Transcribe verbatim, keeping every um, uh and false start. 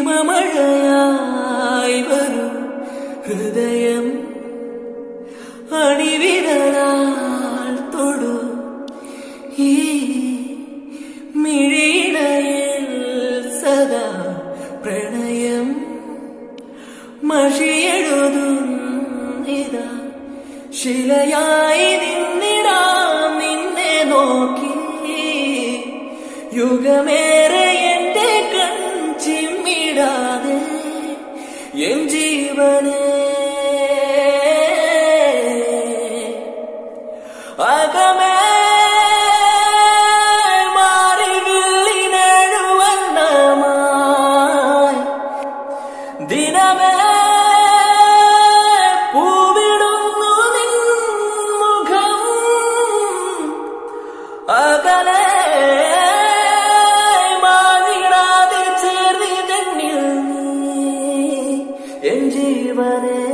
ഹിമമഴയായി വരും ഹൃദയം അണിവിരലാൽ തൊടു ഈ മിഴിയിടയിൽ സദാ പ്രണയം മഷിയെഴുതുന്നിതാ ശിലയായി നിന്നിടാം നിന്നെ നോക്കി യുഗമേറെ എന്റെ കൺചിമ്മിടാതെ എൻ ജീവനെ അകമേ മാറിവില്ലിനെഴുവണ്ണമായി ദിനമേ പൂവിടുന്നു നിൻ മുഖം അകലെ മാറിടാതെ ചേർന്നിതെന്നിൽ എൻ ജീവനെ